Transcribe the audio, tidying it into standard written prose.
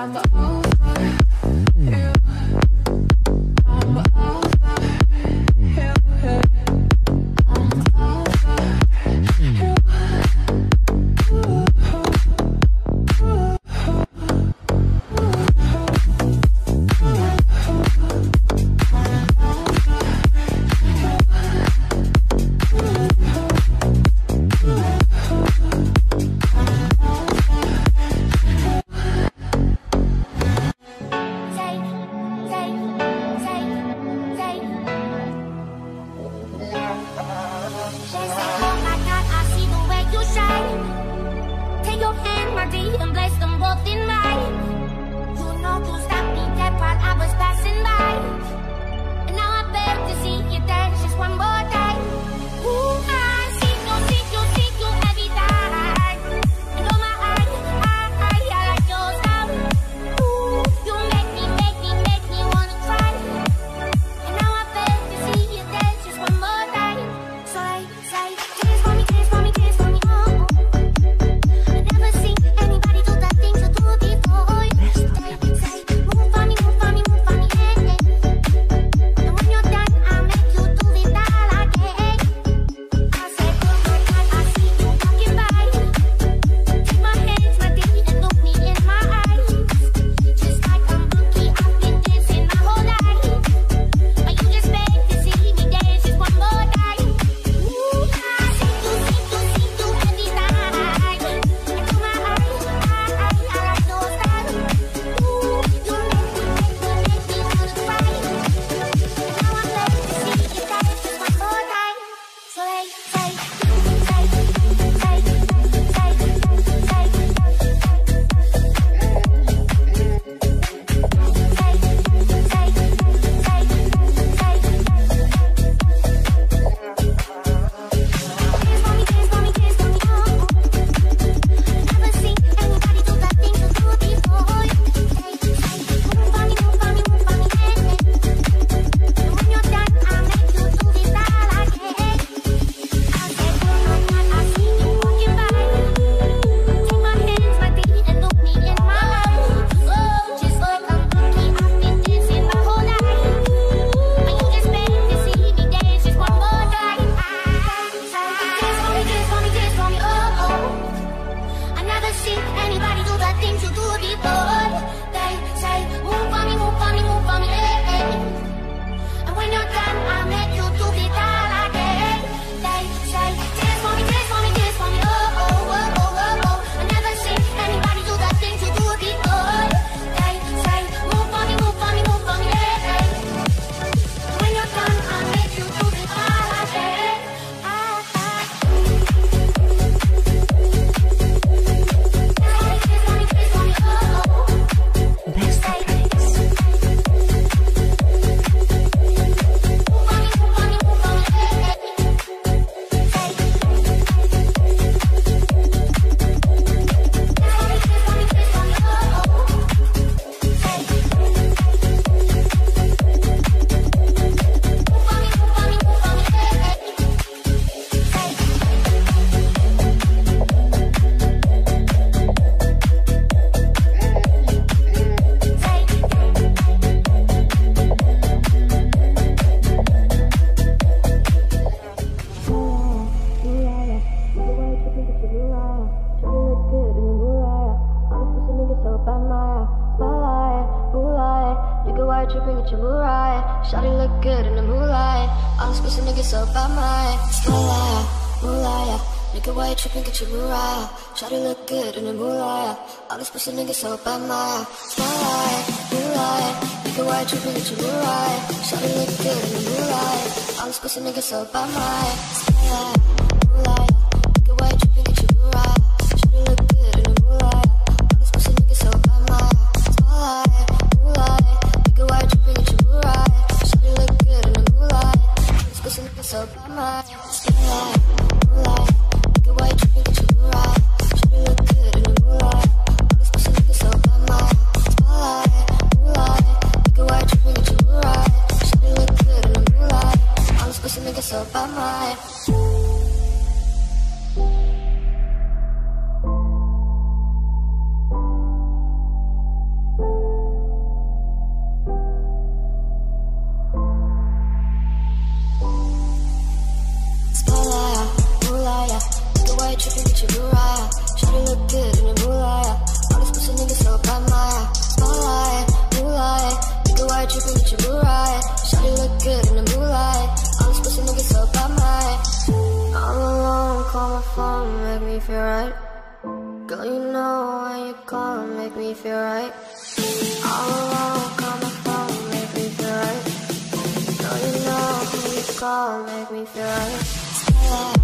Shawty look good in the moonlight. All these pussy niggas so by my moonlight, moonlight. Nigga, why you tripping? Get your moonlight. Shawty look good in the moonlight. All these pussy niggas so by my moonlight, moonlight. Nigga, why you tripping? Get your moonlight. Shawty look good in the moonlight. All these pussy niggas so by my moonlight, moonlight. Nigga, why you tripping? Get your moonlight. Shawty look good in the moonlight. All these pussy niggas so by my moonlight, moonlight. Nigga, why you tripping? Get your moonlight. Shawty look good in the moonlight. All these pussy niggas so by my moonlight, moonlight. Nigga, why you tripping? Get your moonlight. Shawty look good in the moonlight. All these pussy niggas so by my moonlight, moonlight. Nigga, why you tripping? Get your moonlight. Shawty look good in the moonlight. All these pussy niggas so by my. you know when you call, make me feel right. All alone, call my phone, make me feel right. No, you know when you call, make me feel right.